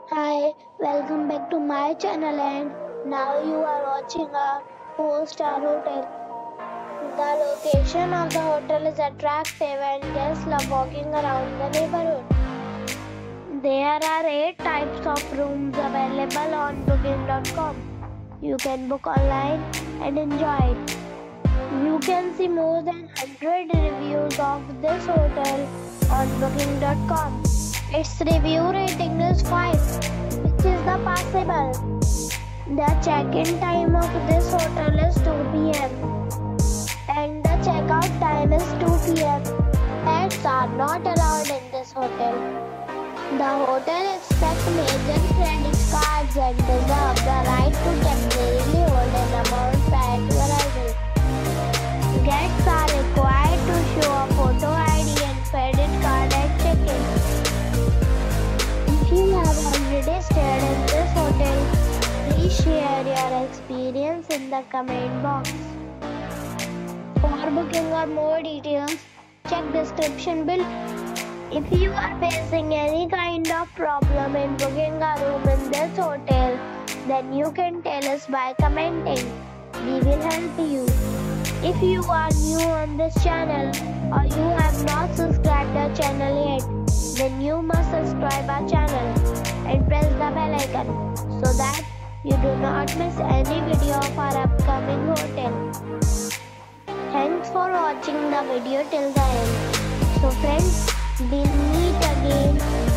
Hi, welcome back to my channel and now you are watching a 4-star hotel. The location of the hotel is attractive and guests love walking around the neighborhood. There are 8 types of rooms available on booking.com. You can book online and enjoy it. You can see more than 100 reviews of this hotel on booking.com. Its review rating is 5, which is the passable. The check-in time of this hotel is 2 p.m. and the check-out time is 2 p.m. Pets are not allowed in this hotel. The hotel accepts major credit cards and reserves the right to temporarily hold an amount prior to arrival. Guests are required to show a photo ID and credit card at check-in. If you have already stayed in this hotel, please share your experience in the comment box. For booking or more details, check description below. If you are facing any kind of problem in booking a room in this hotel, then you can tell us by commenting. We will help you. If you are new on this channel or you have not subscribed our channel yet, then you must subscribe our channel and press the bell icon so that you do not miss any video of our upcoming hotel. Thanks for watching the video till the end. So friends, we'll meet again